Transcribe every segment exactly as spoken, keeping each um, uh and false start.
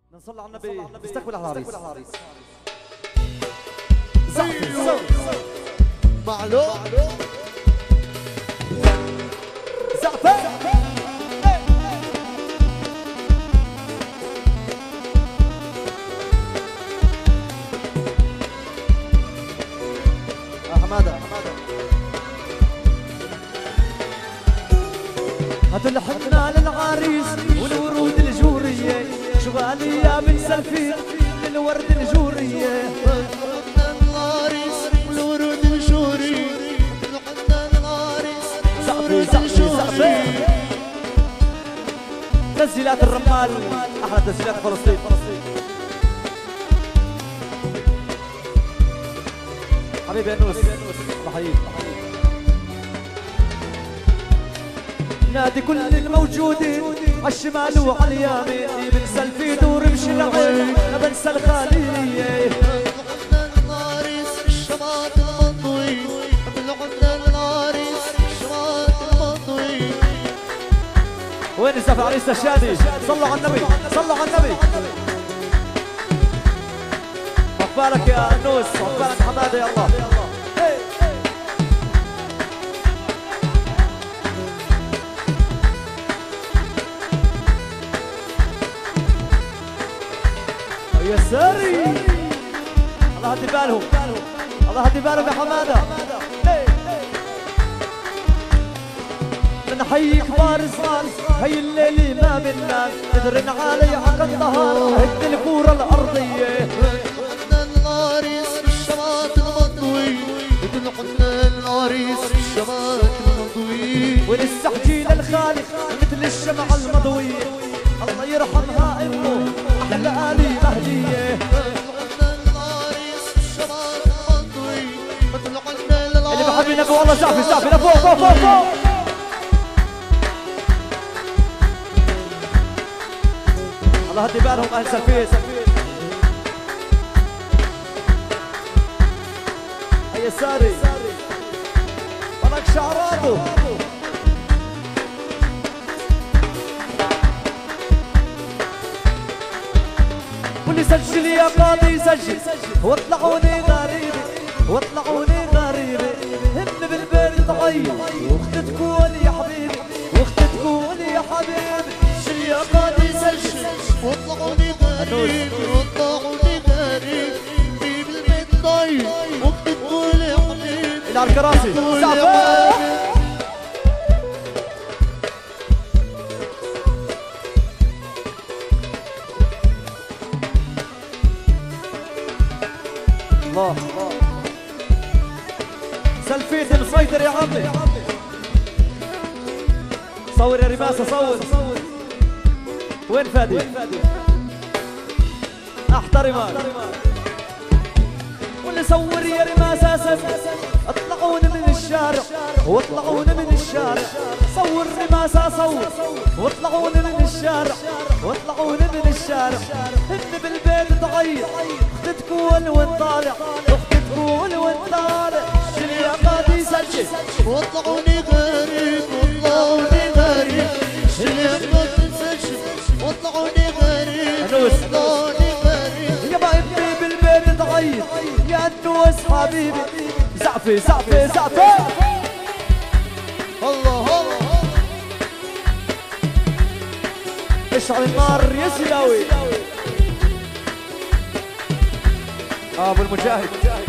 نصلي على النبي نستقبل على العريس. معلوم زعفان حماده هات الحنة للعريس والورود الجورية شغالي يا بن سلفي للورد الجورية العريس والورود الجوري الحنة العريس زعفي زعفي زعفي تسجيلات الرمال أحلى تسجيلات فلسطين حبيبي أنوس بحييك نادي كل الموجودين عالشمال وعلى اليمين بنسى الفيدور مشي العين ما بنسى الخالية الحنة العريس الشماط المنطوي الحنة العريس الشماط المنطوي. وين الزفة عريس الشادي؟ صلوا على النبي صلوا على النبي. عقبالك يا أنوس عقبالك حمادة يا الله. يا ساري الله هدي بالهم الله هدي بالهم يا حماده. بنحيي كبار صغار هي الليله ما بننام قدرن علي حق النهار هد الكوره الارضيه. الحنة العريس الشماط المنطوي الحنة العريس الشماط المنطوي. ونستحكي للخالق مثل الشمعة المضوية الله يرحمها امه احلى آلي مهدية. اللي بحب النبي والله زعفي زعفي لفوق فوق فوق فوق. الله هدي بالهم اهل سلفية. هيا ساري ولك شعراته واللي سجل يا قاضي سجل واطلعوني غريبة واطلعوني غريبة هن بالبيت تغير واخت تكون يا حبيبي واخت تكون يا حبيبي. سجل يا قاضي سجل واطلعوني غريبة واطلعوني غريبة في بالبيت ضايع واخت تكون يا حبيبي. اللي على الكراسي زعفان الله سلفيتي مسيطر يا عمي. صور يا رماسة صور. وين فادي؟ احترمك واللي صور يا رماسة سن اطلعون من الشارع واطلعون من الشارع. صور رماسة صور واطلعون من الشارع واطلعون من الشارع. هن بالبيت تغير اخت تكون وين طالع اخت تكون وين طالع. شيل يا قاضي سجل واطلعوني غريب واطلعوني غريب. شيل يا قاضي سجل واطلعوني غريب واطلعوني غريب. يا ما ابني بالبيت تغير يا انوس حبيبي. زعفي زعفي زعفي الله الله اشعل النار يا سلاوي. ابو المجاهد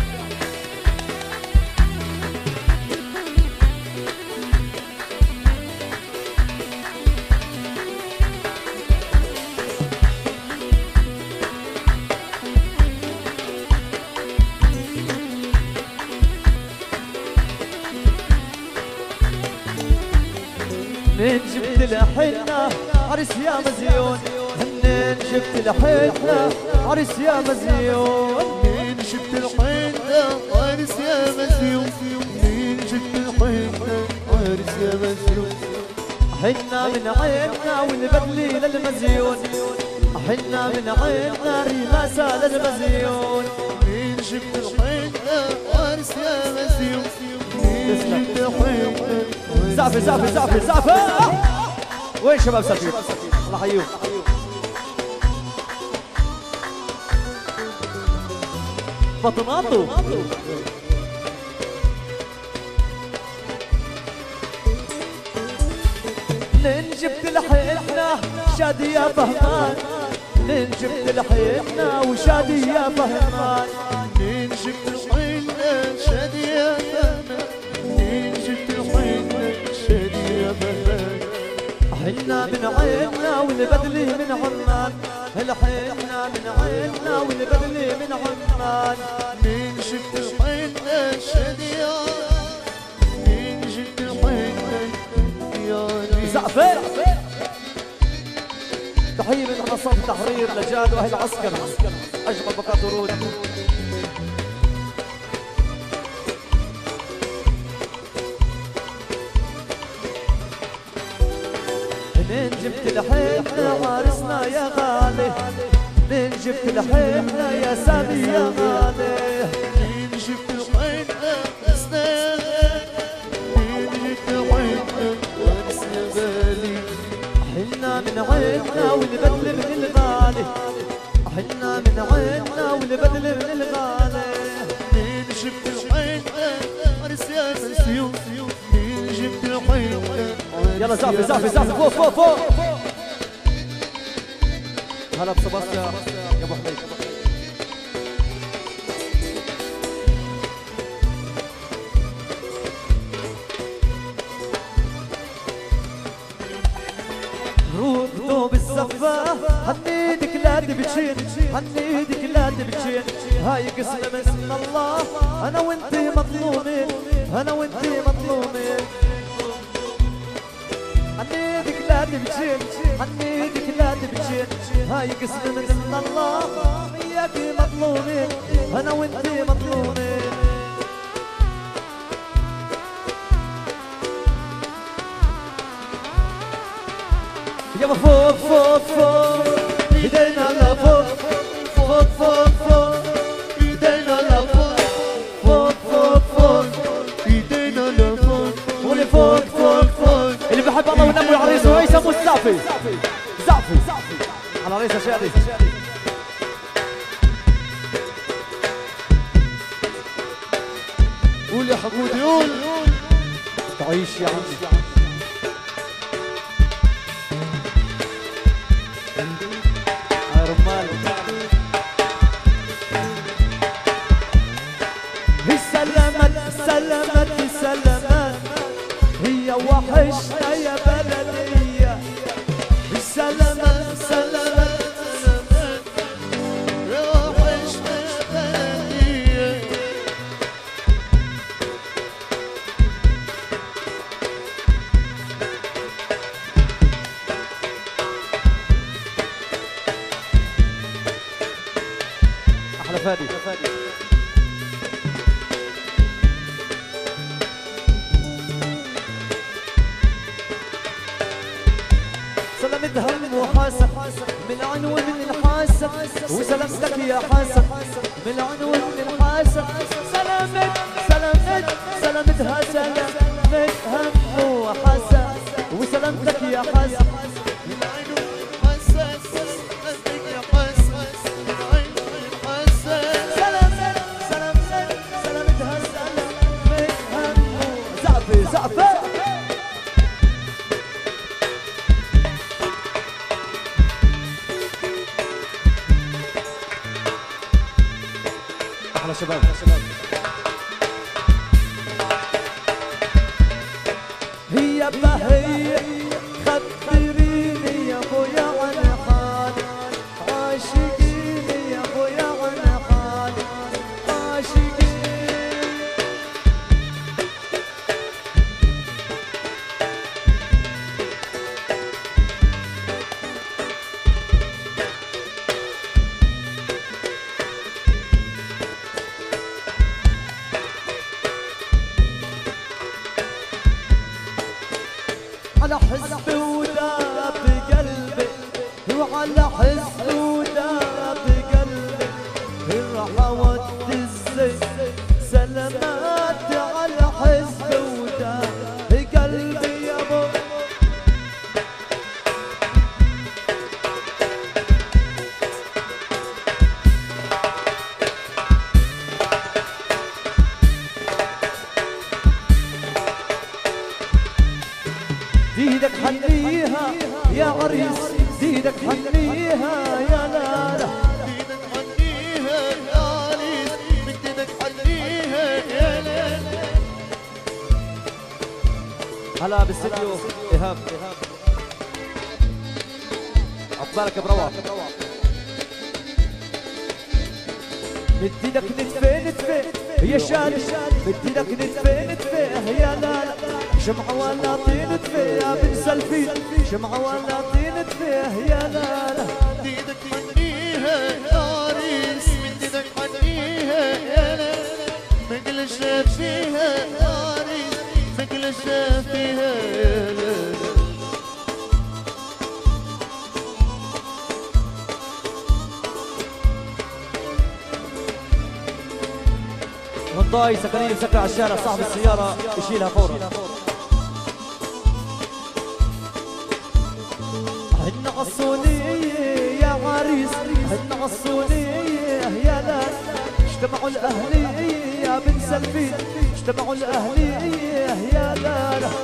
منين جبت الحنة عرس يا مزيون. منين جبت الحنة عرس يا مزيون. منين جبت الحنة عرس يا مزيون. منين جبت الحنة عرس يا مزيون. حنا من عيننا والبدلي للمزيون. حنا من عيننا رماسة للمزيون. منين جبت الحنة عرس يا مزيون. منين جبت الحنة زعفي زعفي زعفي زعفي. وين شباب سفير؟ الله يحييهم. فاطماتو لين جبت لحيتنا شادي يا فهمان لين جبت لحيتنا وشادي يا فهمان لين جبت لحيتنا شادي يا فهمان لين جبت لحيتنا شادي يا فهمان حنا من عيننا والبدلي من عمان الحيتنا من عيننا والبدلي من عمان لين جبت لحيتنا شادي يا لين جبت لحيتنا يا زعفر تحية من منصات التحرير لجاد واهل العسكر اجمل بقات ورود من جبت لحيتنا عارسنا يا غالي من جبت لحيتنا يا سامي يا غالي من جبت لحيتنا عارسنا يا غالي من جبت لحيتنا عارسنا يا غالي حنا من عيننا والبدل من الغالي حنا من عيننا والبدل من الغالي من جبت لحيتنا عارس يا مسيوف من جبت لحيتنا يلا زعفي زعفي زعفي فوق فوق فوق هلا بصباصيا يا ابو حميد روح بالزفة حنيدك لا تبتشين حنيدك لا تبتشين هاي قسمة من الله انا وانتي مظلومين انا وانتي مظلومين حنيدك لا تبتشين حنيدك لا تبتشين هاي قسمة من الله وياكي مظلومين انا وانتي مظلومين يابا فوق فوق فوق ايدينا لفوق فوق فوق فوق ايدينا لفوق فوق فوق فوق ايدينا لفوق واللي فوق فوق فوق اللي بحب الله ونبوي عريسه ويسمو الزعفي زعفي على عريسه شادي قول يا حمودي قول تعيش يا عمي سلامت سلامت سلامت هي وحشنا يا بلدية سلامت سلامت سلامت يا وحشنا يا بلدية أحلى فادي سلامت هم وحاسب من عنوان من الحاسب وسلامتك يا حاسب من عنوان من الحاسب سلامت سلامت سلامتها سلامت هم وحاسب وسلامتك يا حاسب من عينه حساس سلامتك يا حساس من عينه حساس سلامت سلامت سلامتها سلامت هم زعفي زعفي احلى شباب هي بهي خبريني يا ابويا عن حالي عاشقيني يا ابويا عن حالي عاشقيني على حزن حنيها يا لالا بدينك حنيها يا عريس بدينك حنيها يا لالا. هلا باستديو ايهاب عقبالك بروح بدينك نتفه نتفه يا شاري بدينك نتفه نتفه يا لالا شمعة ولا طين نتفه يا بن سلفي شمعة ولا طين نتفه يا لالا بدينك حنيها يا عريس بدينك حنيها يا لالا مقلش فيها يا عريس مقلش فيها يا لالا. منطاي سكرين سكر على الشارع صاحب السيارة يشيلها فورا. هن غصوني يا عريس هن غصوني يا لا اجتمعوا الأهلي يا بن سلفين اجتمعوا الأهلي يا لا لا.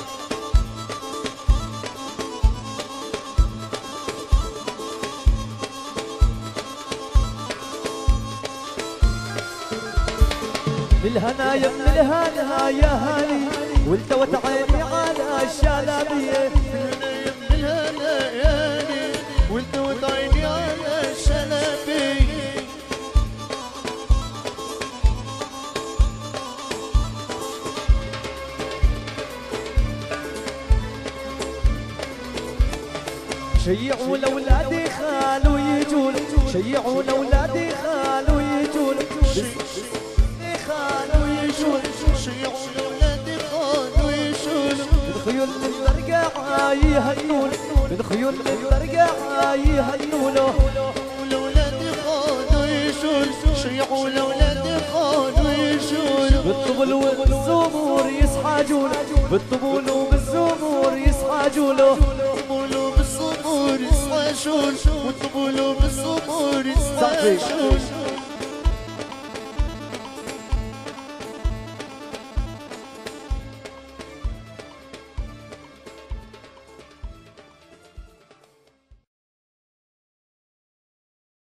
بالهنا يا من الهنا يا هاني والتوت عيني على الشلابية بالهنا يا هاني والتوت عيني على الشلابية. شيعوا لأولادي خالوا يجون شيعوا لأولادي خالوا يجون خالوا يجون شيعوا لأولادي خالوا يجون بالخيول للبرقع يهنون بالخيول للبرقع يهنون ولولادي خالوا يجون شيعوا لأولادي خالوا يجون بالطبل وبالزمور يسحاجون بالطبل وبالزمور يسحاجون والطبول بالصبور يسحاجون والطبول بالصبور يسحاجون.